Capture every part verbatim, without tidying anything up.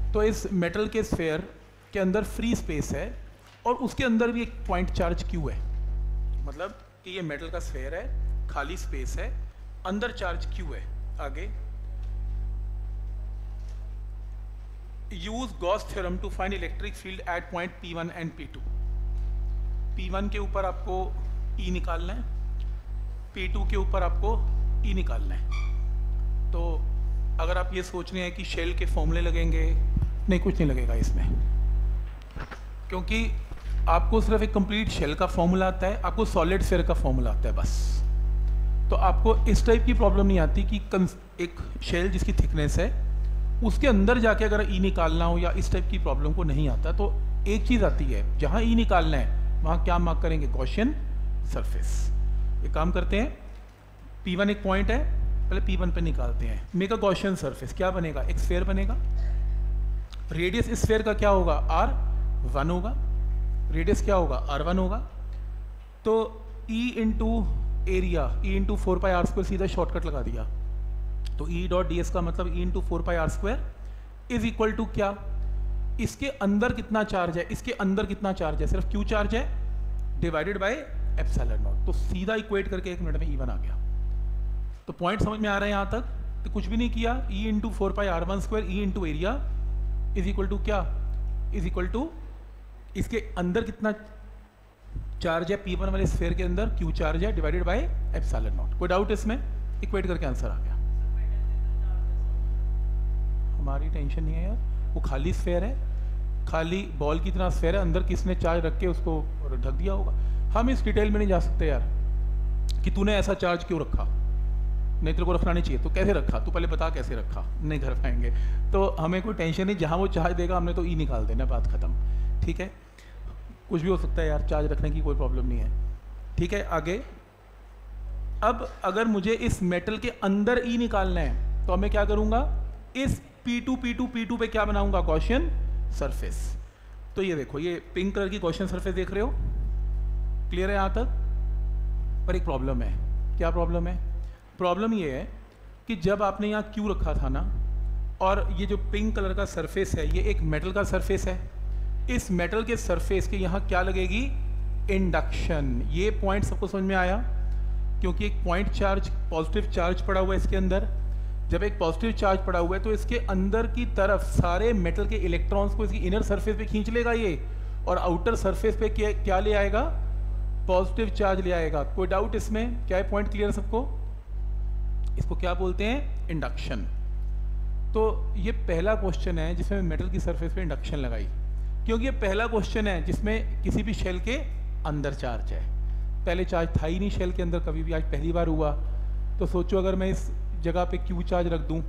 तो इस मेटल के स्फेयर के अंदर फ्री स्पेस है और उसके अंदर भी एक पॉइंट चार्ज क्यू है, मतलब कि ये मेटल का स्फेयर है, खाली स्पेस है, अंदर चार्ज क्यू है। आगे, use Gauss theorem to find electric field at point P one and P two. P one के ऊपर आपको E निकालना है, पी टू के ऊपर आपको E निकालना है। तो अगर आप ये सोच रहे हैं कि शेल के फॉर्मूले लगेंगे, नहीं, कुछ नहीं लगेगा इसमें, क्योंकि आपको सिर्फ एक कंप्लीट शेल का फॉर्मूला आता है, आपको सॉलिड स्फीयर का फॉर्मूला आता है बस। तो आपको इस टाइप की प्रॉब्लम नहीं आती कि एक शेल जिसकी थिकनेस है उसके अंदर जाके अगर ई निकालना हो, या इस टाइप की प्रॉब्लम को नहीं आता। तो एक चीज़ आती है, जहाँ ई निकालना है वहाँ क्या मार्क करेंगे, गॉसियन सरफेस। एक काम करते हैं, पी वन एक पॉइंट है, पहले पी वन पे निकालते हैं। मेक अ गॉसियन सरफेस, क्या बनेगा, एक स्फीयर बनेगा। रेडियस इस स्फीयर का क्या होगा, आर वन होगा, रेडियस क्या होगा, आर वन होगा। तो E into area, E into four pi R square, सीधा शॉर्टकट लगा दिया। तो E डॉट डी एस का मतलब E into four pi R square is equal to क्या, इसके अंदर कितना चार्ज है, इसके अंदर कितना चार्ज है, सिर्फ Q चार्ज है, डिवाइडेड बाय एप्सिलॉन नॉट। तो सीधा इक्वेट करके एक मिनट में E वन आ गया। तो पॉइंट समझ में आ रहा है यहाँ तक? तो कुछ भी नहीं किया, E into four pi R one square E into area is equal to क्या, इज इक्वल टू इसके अंदर कितना चार्ज है, पी वन वाले स्फीयर के अंदर Q चार्ज है, डिवाइडेड बाय एप्सिलॉन नॉट। कोई डाउट इसमें? इक्वेट करके आंसर आ गया। हमारी टेंशन नहीं है यार, वो खाली स्फीयर है, खाली बॉल की तरह स्फीयर है, अंदर किसने चार्ज रख के उसको ढक दिया होगा। हम इस डिटेल में नहीं जा सकते यार कि तूने ऐसा चार्ज क्यों रखा, नहीं तेरे को रखना नहीं चाहिए, तो कैसे रखा, तू पहले बता कैसे रखा, नहीं कर पाएंगे। तो हमें कोई टेंशन नहीं, जहाँ वो चार्ज देगा हमने तो ई निकाल देना, बात खत्म। ठीक है, कुछ भी हो सकता है यार, चार्ज रखने की कोई प्रॉब्लम नहीं है। ठीक है, आगे। अब अगर मुझे इस मेटल के अंदर ई निकालना है तो मैं क्या करूँगा, इस P two P two P two पे क्या बनाऊंगा, गॉसियन सरफेस। तो ये देखो, ये पिंक कलर की गॉसियन सरफेस देख रहे हो, क्लियर है यहाँ तक? पर एक प्रॉब्लम है। क्या प्रॉब्लम है? प्रॉब्लम ये है कि जब आपने यहाँ क्यू रखा था ना, और ये जो पिंक कलर का सरफेस है ये एक मेटल का सरफेस है, इस मेटल के सरफेस के यहाँ क्या लगेगी, इंडक्शन। ये पॉइंट सबको समझ में आया? क्योंकि एक पॉइंट चार्ज, पॉजिटिव चार्ज पड़ा हुआ है इसके अंदर। जब एक पॉजिटिव चार्ज पड़ा हुआ है तो इसके अंदर की तरफ सारे मेटल के इलेक्ट्रॉन्स को इसकी इनर सरफेस पे खींच लेगा ये, और आउटर सरफेस पे क्या क्या ले आएगा, पॉजिटिव चार्ज ले आएगा। कोई डाउट इसमें? क्या है पॉइंट क्लियर सबको? इसको क्या बोलते हैं, इंडक्शन। तो ये पहला क्वेश्चन है जिसमें मेटल की सरफेस पे इंडक्शन लगाई, क्योंकि ये पहला क्वेश्चन है जिसमें किसी भी शेल के अंदर चार्ज है। पहले चार्ज था ही नहीं शेल के अंदर कभी भी, आज पहली बार हुआ। तो सोचो अगर मैं इस जगह पे क्यू चार्ज रख दूं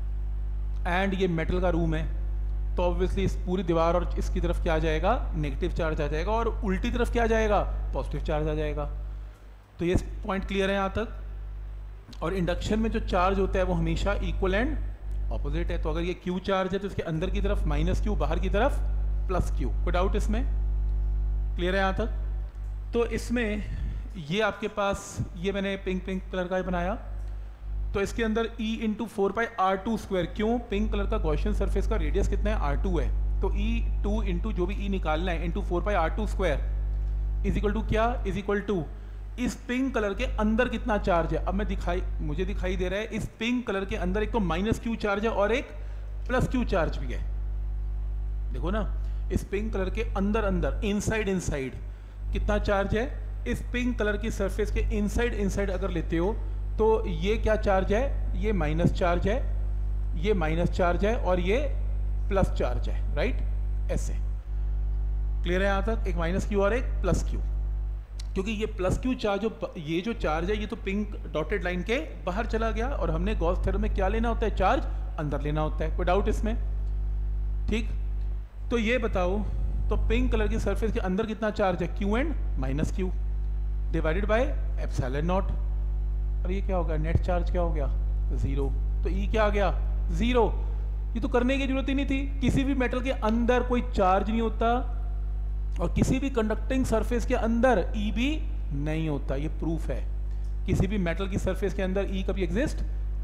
एंड ये मेटल का रूम है, तो ऑब्वियसली इस पूरी दीवार और इसकी तरफ क्या आ जाएगा, नेगेटिव चार्ज आ जाएगा, और उल्टी तरफ क्या आ जाएगा, पॉजिटिव चार्ज आ जाएगा। तो ये पॉइंट क्लियर है यहाँ तक? और इंडक्शन में जो चार्ज होता है वो हमेशा इक्वल एंड ऑपोजिट है। तो अगर ये क्यू चार्ज है तो इसके अंदर की तरफ माइनस क्यू, बाहर की तरफ प्लस क्यू। कोई डाउट इसमें? क्लियर है यहाँ तक? तो इसमें ये आपके पास, ये मैंने पिंक पिंक कलर का बनाया, तो इसके अंदर E into four pi R two square. क्यों? पिंक कलर का गॉसियन सरफेस का रेडियस कितना है, आर टू है। तो E टू इंटू जो भी E निकालना है into four pi R two square is equal to क्या, इज इक्वल टू इस पिंक कलर के अंदर कितना चार्ज है। अब मैं दिखाई मुझे दिखाई दे रहा है इस पिंक कलर के अंदर एक तो माइनस क्यू चार्ज है और एक प्लस क्यू चार्ज भी है। देखो ना, इस पिंक कलर के अंदर अंदर इनसाइड इनसाइड कितना चार्ज है। इस पिंक कलर की सरफेस के इनसाइड इनसाइड अगर लेते हो तो ये क्या चार्ज है, ये माइनस चार्ज है, ये माइनस चार्ज है, और ये प्लस चार्ज है, राइट? ऐसे क्लियर है यहाँ तक? एक माइनस क्यू और एक प्लस क्यू। क्योंकि ये प्लस क्यू चार्ज, जो ये जो चार्ज है ये तो पिंक डॉटेड लाइन के बाहर चला गया, और हमने गॉस थ्योरम में क्या लेना होता है, चार्ज अंदर लेना होता है। कोई डाउट इसमें? ठीक, तो ये बताओ, तो पिंक कलर की सरफेस के अंदर कितना चार्ज है, Q and minus Q divided by epsilon naught. और ये क्या हो गया, नेट चार्ज क्या हो गया, जीरो। तो ई क्या आ गया, जीरो। ये तो करने की जरूरत ही नहीं थी, किसी भी मेटल के अंदर कोई चार्ज नहीं होता और किसी भी कंडक्टिंग सरफेस के अंदर ई भी नहीं होता। ये प्रूफ है, किसी भी मेटल की सरफेस के अंदर ई कभी एग्जिस्ट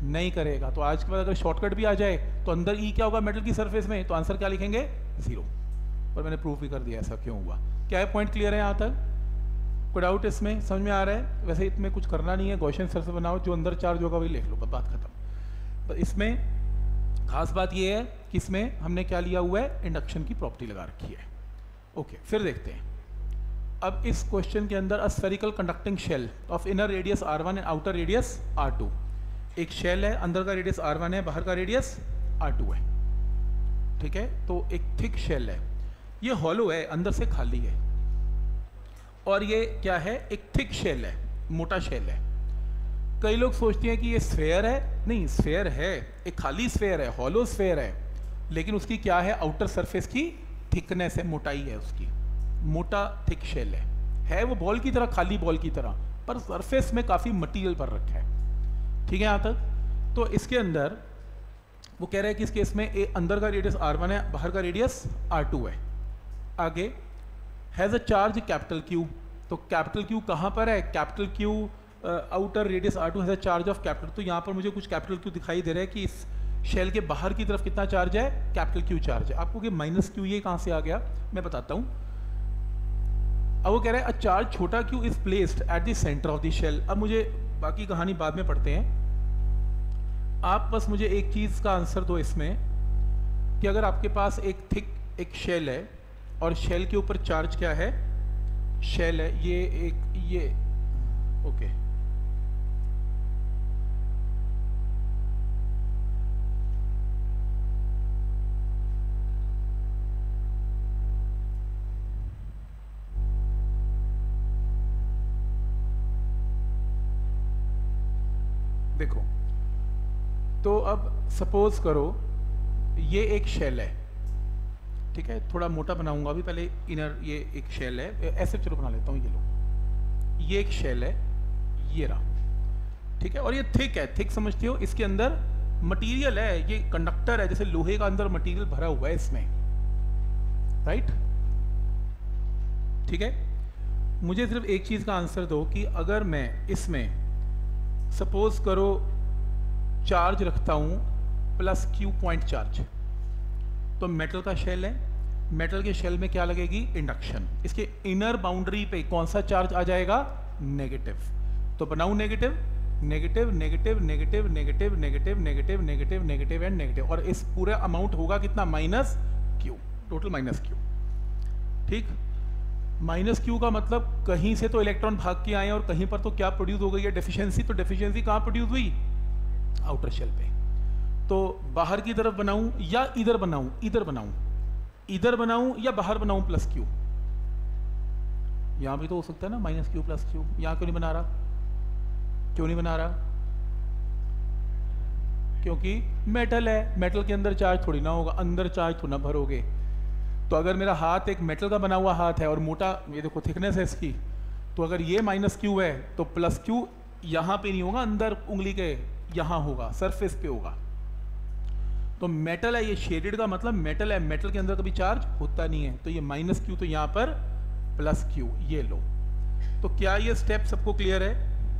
नहीं करेगा। तो आज के बाद अगर शॉर्टकट भी आ जाए तो अंदर ई क्या होगा मेटल की सरफेस में, तो आंसर क्या लिखेंगे, जीरो। पर मैंने प्रूफ भी कर दिया ऐसा क्यों हुआ। क्या है, पॉइंट क्लियर है यहाँ तक? कोई डाउट इसमें, समझ में आ रहा है? वैसे इसमें कुछ करना नहीं है, गॉसियन सरफेस बनाओ, जो अंदर चार्ज होगा वही लिख लो, बात खत्म। तो इसमें खास बात ये है कि इसमें हमने क्या लिया हुआ है, इंडक्शन की प्रॉपर्टी लगा रखी है। ओके, फिर देखते हैं। अब इस क्वेश्चन के अंदर a spherical conducting shell of inner radius R one and outer radius R two. एक शेल है, अंदर का रेडियस आर वन है, बाहर का रेडियस आर टू है, ठीक है। तो एक थिक शेल है, ये हॉलो है, अंदर से खाली है, और ये क्या है, एक थिक शेल है, मोटा शेल है। कई लोग सोचते हैं कि ये स्फेयर है, नहीं स्फेयर है, एक खाली स्फेयर है, हॉलो स्फेयर है, लेकिन उसकी क्या है, आउटर सरफेस की थिकनेस है, मोटाई है उसकी, मोटा थिक शेल है है वो बॉल की तरह, खाली बॉल की तरह, पर सरफेस में काफ़ी मटेरियल भर रखा है, ठीक है यहाँ तक। तो इसके अंदर वो कह रहे हैं कि इस केस में ए अंदर का रेडियस आर वन है, बाहर का रेडियस आर टू है। आगे has a charge capital Q, तो कैपिटल क्यू कहाँ पर है, capital Q outer radius R two has a charge of capital. तो यहाँ पर मुझे कुछ कैपिटल क्यू दिखाई दे रहा है कि इस शेल के बाहर की तरफ कितना चार्ज है, कैपिटल क्यू चार्ज है। आपको कि माइनस क्यू ये कहाँ से आ गया, मैं बताता हूँ। अब वो कह रहा है अ चार्ज छोटा Q is placed at the centre of the shell. अब मुझे बाकी कहानी बाद में पढ़ते हैं, आप बस मुझे एक चीज़ का आंसर दो इसमें, कि अगर आपके पास एक थिक एक शेल है और शेल के ऊपर चार्ज क्या है, शेल है ये एक ये ओके देखो। तो अब सपोज करो ये एक शेल है, ठीक है, थोड़ा मोटा बनाऊंगा अभी, पहले इनर ये एक शेल है, ऐसे चलो बना लेता हूँ, ये लो, ये एक शेल है, ये रहा, ठीक है, और ये थिक है, थिक समझते हो, इसके अंदर मटेरियल है, ये कंडक्टर है, जैसे लोहे का अंदर मटेरियल भरा हुआ है इसमें, राइट, ठीक है। मुझे सिर्फ एक चीज़ का आंसर दो कि अगर मैं इसमें सपोज करो चार्ज रखता हूँ प्लस क्यू पॉइंट चार्ज, तो मेटल का शेल है, मेटल के शेल में क्या लगेगी, इंडक्शन। इसके इनर बाउंड्री पे कौन सा चार्ज आ जाएगा, नेगेटिव। तो बनाऊं negative negative negative negative negative negative negative negative negative and negative, और इस पूरे अमाउंट होगा कितना, minus Q, total minus Q, ठीक। माइनस क्यू का मतलब कहीं से तो इलेक्ट्रॉन भाग के आए और कहीं पर तो क्या प्रोड्यूस हो गई है, डेफिशिएंसी। तो डेफिशिएंसी कहाँ प्रोड्यूस हुई, आउटर शेल पे। तो बाहर की तरफ बनाऊं या इधर बनाऊं, इधर बनाऊं इधर बनाऊं या बाहर बनाऊं प्लस क्यू, यहां भी तो हो सकता है ना माइनस क्यू प्लस क्यू। यहां क्यों नहीं बना रहा, क्यों नहीं बना रहा, क्योंकि मेटल है, मेटल के अंदर चार्ज थोड़ी ना होगा, अंदर चार्ज थोड़ा ना भरोगे। तो अगर मेरा हाथ एक मेटल का बना हुआ हाथ है और मोटा, ये देखो थिकनेस है इसकी, तो अगर ये माइनस क्यू है तो प्लस क्यू यहाँ पे नहीं होगा, अंदर उंगली के यहाँ होगा, सरफेस पे होगा। तो मेटल है, ये शेडेड का मतलब मेटल है, मेटल के अंदर कभी चार्ज होता नहीं है, तो ये माइनस क्यू, तो यहाँ पर प्लस क्यू, ये लो। तो क्या ये स्टेप सबको क्लियर है,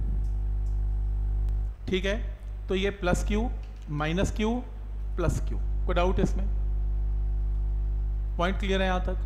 ठीक है। तो ये plus Q minus Q plus Q, कोई डाउट है इसमें, पॉइंट क्लियर है यहां तक,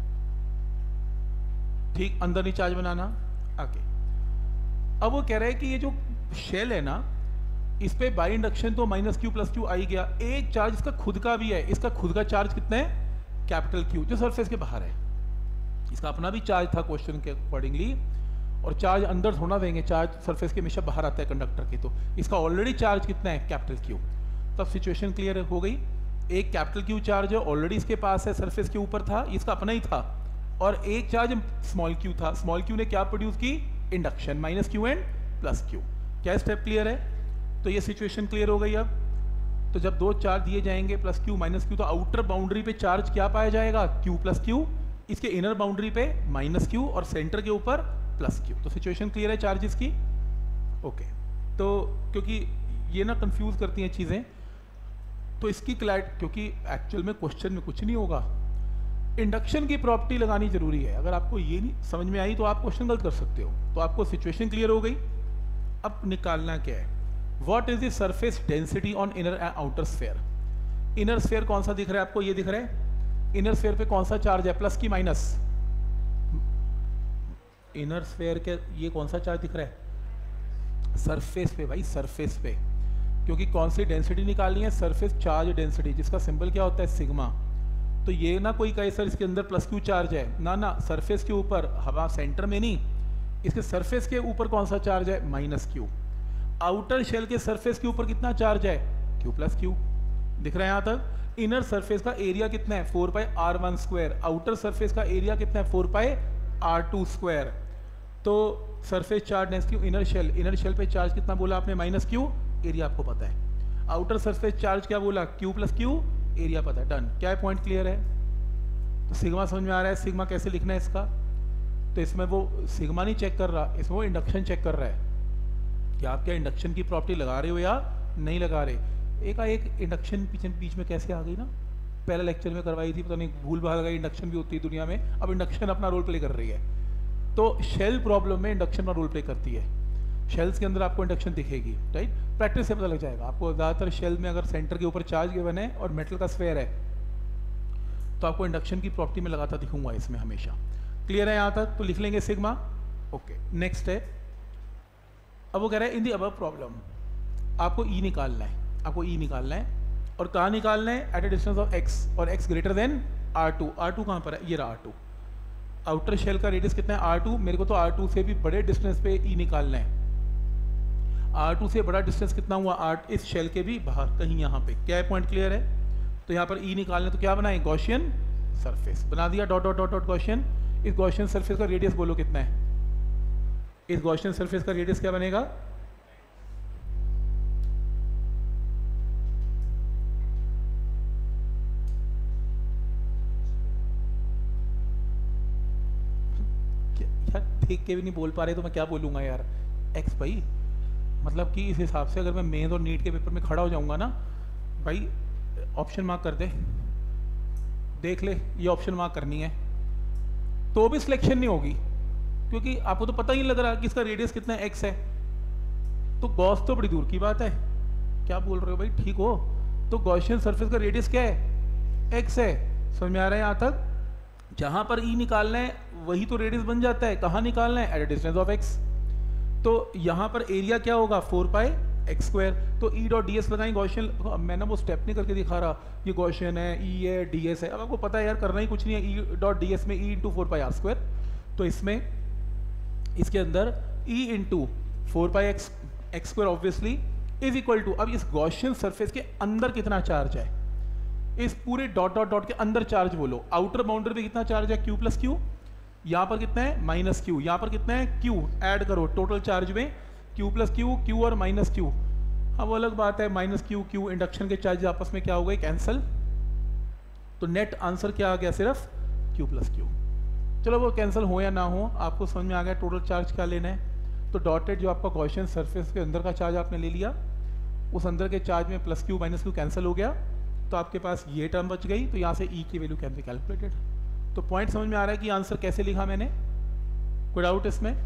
ठीक। अंदर नहीं चार्ज बनाना, आगे। अब वो कह रहे हैं कि ये जो शेल है ना, इस पे बाई इंडक्शन तो माइनस क्यू प्लस क्यू आ ही गया, एक चार्ज इसका खुद का भी है, इसका खुद का चार्ज कितना है, कैपिटल क्यू, जो सरफेस के बाहर है। इसका अपना भी चार्ज था क्वेश्चन के अकॉर्डिंगली, और चार्ज अंदर थोड़ा देंगे, चार्ज सरफेस के हमेशा बाहर आता है कंडक्टर के, तो इसका ऑलरेडी चार्ज कितना है, कैपिटल क्यू। तब सिचुएशन क्लियर हो गई, एक कैपिटल क्यू चार्ज है ऑलरेडी इसके पास है, सरफेस के ऊपर था, इसका अपना ही था, और एक चार्ज स्मॉल क्यू था, स्मॉल क्यू ने क्या प्रोड्यूस की, induction, minus Q and plus Q. क्या स्टेप क्लियर है, तो ये सिचुएशन क्लियर हो गई। अब तो जब दो चार्ज दिए जाएंगे प्लस क्यू माइनस क्यू, तो आउटर बाउंड्री पे चार्ज क्या पाया जाएगा, क्यू प्लस क्यू, इसके इनर बाउंड्री पे माइनस क्यू और सेंटर के ऊपर प्लस क्यू। तो सिचुएशन क्लियर है चार्जेस की, ओके। तो क्योंकि ये ना कंफ्यूज करती हैं चीज़ें, तो इसकी क्लैरिटी, क्योंकि एक्चुअल में क्वेश्चन में कुछ नहीं होगा, इंडक्शन की प्रॉपर्टी लगानी जरूरी है। अगर आपको ये नहीं समझ में आई तो आप क्वेश्चन गलत कर सकते हो। तो आपको सिचुएशन क्लियर हो गई। अब निकालना क्या है, what is the surface density on inner and outer sphere? Inner sphere कौन सा दिख रहा है आपको? ये दिख रहा है। इनर स्फेयर पे कौन सा चार्ज है, प्लस की माइनस? इनर स्फेयर के ये कौन सा चार्ज दिख रहा है? सरफेस पे भाई, सरफेस पे, क्योंकि कौन सी डेंसिटी निकालनी है? सरफेस चार्ज डेंसिटी, जिसका सिंबल क्या होता है? सिग्मा। तो ये ना कोई कहे सर इसके अंदर प्लस क्यू चार्ज है, ना ना, सरफेस के ऊपर, हवा सेंटर में नहीं, इसके सरफेस के ऊपर कौन सा चार्ज है? Minus Q. आउटर शेल के सरफेस के ऊपर कितना चार्ज है? Q plus Q. दिख रहा है यहाँ तक? इनर सरफेस का एरिया कितना है? Four pi R one square. Outer surface का एरिया कितना है? Four pi R two square. तो surface charge density inner shell, inner shell पे चार्ज कितना बोला आपने? Minus Q. एरिया आपको पता है। आउटर सरफेस चार्ज क्या बोला? Q plus Q. एरिया पता है। डन। क्या है? पॉइंट क्लियर है? तो सिग्मा समझ में आ रहा है? सिग्मा कैसे लिखना है इसका? तो इसमें वो सिग्मा नहीं चेक कर रहा, इसमें वो इंडक्शन चेक कर रहा है कि आप क्या इंडक्शन की प्रॉपर्टी लगा रहे हो या नहीं लगा रहे। एक एक इंडक्शन पीछे बीच में कैसे आ गई ना, पहले लेक्चर में करवाई थी, पता नहीं भूल भाल गई। इंडक्शन भी होती है दुनिया में, अब इंडक्शन अपना रोल प्ले कर रही है। तो शेल प्रॉब्लम में इंडक्शन अपना रोल प्ले करती है। शेल्स के अंदर आपको इंडक्शन दिखेगी, राइट? प्रैक्टिस से पता लग जाएगा आपको। ज़्यादातर शेल में अगर सेंटर के ऊपर चार्ज गिवन है और मेटल का स्फेयर है तो आपको इंडक्शन की प्रॉपर्टी में लगाता दिखूंगा इसमें हमेशा। क्लियर है यहाँ तक? तो लिख लेंगे सिग्मा। ओके, नेक्स्ट है, अब वो कह रहा है इन दी अबव प्रॉब्लम आपको ई निकालना है, आपको ई निकालना है। और कहाँ निकालना है? At a distance of X, और X greater than R two. R two कहाँ पर है? ये रहा आर टू। आउटर शेल का रेडियस कितना है? R two. मेरे को तो आर टू से भी बड़े डिस्टेंस पे ई निकालना है। आर टू से बड़ा डिस्टेंस कितना हुआ? आर इस शेल के भी बाहर कहीं यहाँ पे। क्या है? पॉइंट क्लियर है? तो यहाँ पर ई निकालना, तो क्या बनाए? गॉसियन सरफेस बना दिया। Dot dot dot dot Gaussian. इस गॉसियन सरफेस का रेडियस बोलो कितना है? इस गॉसियन सरफेस का रेडियस क्या बनेगा? यार देख के भी नहीं बोल पा रहे तो मैं क्या बोलूंगा यार? एक्स भाई, मतलब कि इस हिसाब से अगर मैं मेंस और नीट के पेपर में खड़ा हो जाऊंगा ना भाई, ऑप्शन मार्क कर दे, देख ले, ये ऑप्शन मार्क करनी है तो भी सिलेक्शन नहीं होगी, क्योंकि आपको तो पता ही नहीं लग रहा कि इसका रेडियस कितना एक्स है। तो गॉस तो बड़ी दूर की बात है। क्या बोल रहे हो भाई? ठीक हो? तो गॉसियन सरफेस का रेडियस क्या है? एक्स है। समझ में आ रहा है यहाँ तक? जहां पर ई निकालना है वही तो रेडियस बन जाता है। कहाँ निकालना है? At a distance of X. तो यहाँ पर एरिया क्या होगा? Four pi X square. तो ई डॉट डी एस लगाएंगे गॉसियन। अब मैं ना वो स्टेप नहीं करके दिखा रहा, ये गॉसियन है, ई है, डी एस है। अब आपको पता है यार, करना ही कुछ नहीं है। ई डॉट डी एस में E into four pi R square, तो इसमें इसके अंदर E into four pi X X square obviously is equal to, अब इस गॉसियन सरफेस के अंदर कितना चार्ज है? इस पूरे डॉट डॉट डॉट के अंदर चार्ज बोलो। आउटर बाउंड्री पे कितना चार्ज है? Q plus Q. यहाँ पर कितना है? Minus Q. यहाँ पर कितना है? क्यू। ऐड करो टोटल चार्ज में क्यू प्लस क्यू, क्यू और माइनस क्यू। हाँ वो अलग बात है, माइनस क्यू क्यू इंडक्शन के चार्ज आपस में क्या हो गए? कैंसिल। तो नेट आंसर क्या आ गया? सिर्फ क्यू प्लस क्यू। चलो वो कैंसिल हो या ना हो, आपको समझ में आ गया टोटल चार्ज क्या लेना है। तो डॉटेड जो आपका गॉसियन सरफेस के अंदर का चार्ज आपने ले लिया, उस अंदर के चार्ज में plus Q minus Q cancel हो गया, तो आपके पास ये टर्म बच गई। तो यहाँ से ई की वैल्यू कैन बी कैलकुलेटेड। तो पॉइंट समझ में आ रहा है कि आंसर कैसे लिखा मैंने? कोई डाउट इसमें?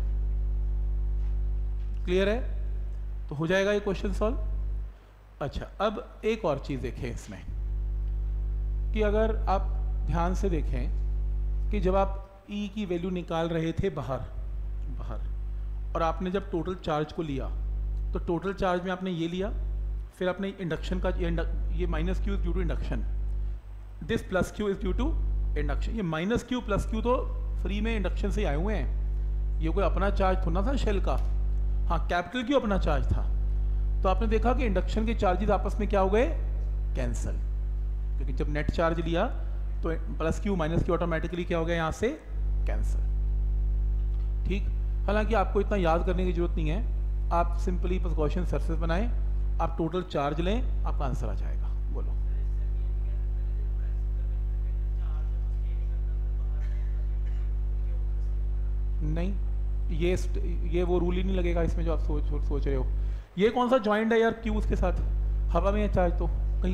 क्लियर है? तो हो जाएगा ये क्वेश्चन सॉल्व। अच्छा, अब एक और चीज़ देखें इसमें कि अगर आप ध्यान से देखें कि जब आप ई की वैल्यू निकाल रहे थे बाहर बाहर और आपने जब टोटल चार्ज को लिया, तो टोटल चार्ज में आपने ये लिया, फिर आपने इंडक्शन का ये, ये minus Q is due to induction, this plus Q is due to induction. ये माइनस क्यू प्लस क्यू तो फ्री में इंडक्शन से आए हुए हैं, ये कोई अपना चार्ज थोड़ा था शेल का। हाँ, कैपिटल क्यू अपना चार्ज था। तो आपने देखा कि इंडक्शन के चार्जेस आपस में क्या हो गए? कैंसल। क्योंकि जब नेट चार्ज लिया तो plus Q minus Q automatically क्या हो गया? यहाँ से कैंसल। ठीक। हालांकि आपको इतना याद करने की जरूरत नहीं है, आप सिंपली बस गॉसियन सरफेस बनाएं, आप टोटल चार्ज लें, आपका आंसर आ जाएगा। बोलो। नहीं, ये ये वो रूल ही नहीं लगेगा इसमें जो आप सोच सोच रहे हो। ये कौन सा जॉइंट है यार क्यू उसके साथ? हवा में है चार्ज, तो कहीं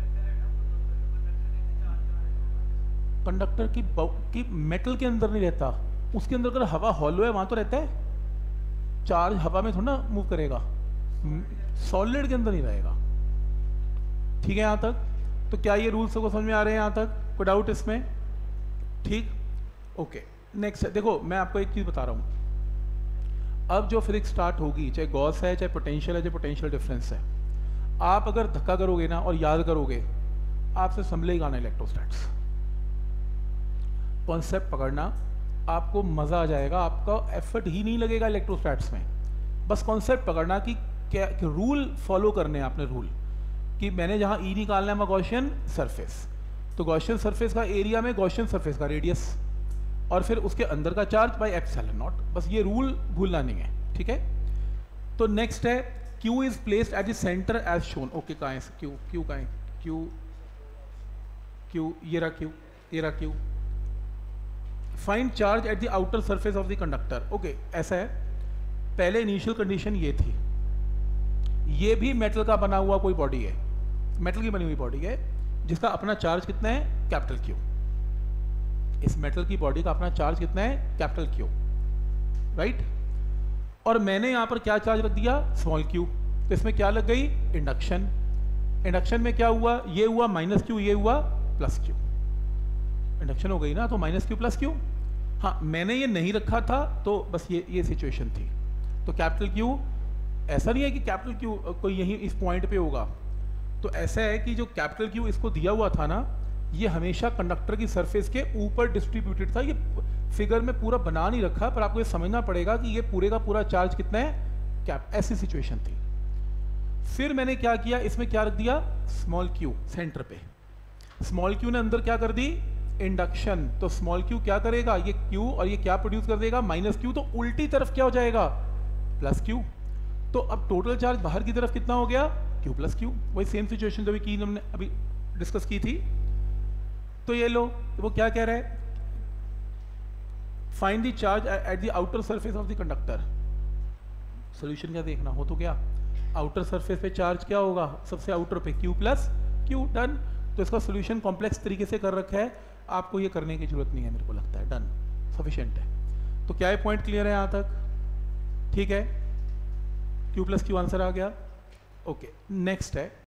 कंडक्टर की की मेटल के अंदर नहीं रहता, उसके अंदर अगर हवा हॉलो है वहां तो रहता है। चार्ज हवा में थोड़ा ना मूव करेगा, सॉलिड के अंदर नहीं रहेगा। ठीक है यहाँ तक? तो क्या ये रूल्स को समझ में आ रहे हैं यहाँ तक? कोई डाउट इसमें? ठीक, ओके। नेक्स्ट देखो, मैं आपको एक चीज़ बता रहा हूँ। अब जो फिजिक्स स्टार्ट होगी, चाहे गॉस है, चाहे पोटेंशियल है, चाहे पोटेंशियल डिफरेंस है, आप अगर धक्का करोगे ना और याद करोगे, आपसे संभलेगा ना इलेक्ट्रोस्टैट्स। कॉन्सेप्ट पकड़ना, आपको मज़ा आ जाएगा, आपका एफर्ट ही नहीं लगेगा इलेक्ट्रोस्टैट्स में। बस कॉन्सेप्ट पकड़ना कि क्या कि रूल फॉलो करने हैं आपने। रूल कि मैंने जहाँ ई निकालना है गॉसियन सरफेस, तो गॉसियन सरफेस का एरिया में गॉसियन सरफेस का रेडियस और फिर उसके अंदर का चार्ज बाय एप्सिलॉन नॉट। बस ये रूल भूलना नहीं है, ठीक है? तो नेक्स्ट है Q is placed at the centre as shown. Okay, कहाँ है Q? Q कहाँ है? Q Q ये रहा Q, ये रहा Q। Find charge at the outer surface of the conductor. Okay, ऐसा है, पहले इनिशियल कंडीशन ये थी, ये भी मेटल का बना हुआ कोई बॉडी है, मेटल की बनी हुई बॉडी है जिसका अपना चार्ज कितना है? Capital Q। इस मेटल की बॉडी का अपना चार्ज कितना है? Capital Q, right? और मैंने यहां पर क्या चार्ज रख दिया? Small q। तो इसमें क्या लग गई? इंडक्शन। इंडक्शन में क्या हुआ? ये हुआ माइनस क्यू, ये हुआ प्लस क्यू। इंडक्शन हो गई ना, तो माइनस क्यू प्लस क्यू। हाँ, मैंने ये नहीं रखा था तो बस ये ये सिचुएशन थी। तो कैपिटल Q, ऐसा नहीं है कि कैपिटल Q कोई यहीं इस पॉइंट पे होगा। तो ऐसा है कि जो कैपिटल Q इसको दिया हुआ था ना, ये हमेशा कंडक्टर की सरफेस के ऊपर डिस्ट्रीब्यूटेड था। ये फिगर में पूरा बना नहीं रखा, पर आपको ये समझना पड़ेगा कि ये पूरे का पूरा चार्ज कितना है? कैप। ऐसी सिचुएशन थी। फिर मैंने क्या किया, इसमें क्या रख दिया? स्मॉल q सेंटर पे। स्मॉल q ने अंदर क्या कर दी? इंडक्शन। तो स्मॉल q क्या करेगा? ये q और ये क्या प्रोड्यूस कर देगा? Minus q। तो उल्टी तरफ क्या हो जाएगा? Plus q। तो अब टोटल चार्ज बाहर की तरफ कितना हो गया? q plus q। वही सेम सिचुएशन जो भी की हमने अभी डिस्कस की थी। तो ये लो, वो क्या कह रहा है? Find the charge at the outer surface of the conductor. Solution क्या देखना हो तो क्या? आउटर सरफेस पे चार्ज क्या होगा? सबसे आउटर पे Q प्लस Q। डन। तो इसका सोल्यूशन कॉम्प्लेक्स तरीके से कर रखा है, आपको ये करने की जरूरत नहीं है, मेरे को लगता है। डन, सफिशिएंट है। तो क्या ये पॉइंट क्लियर है यहाँ तक? ठीक है, Q प्लस Q आंसर आ गया। ओके, नेक्स्ट है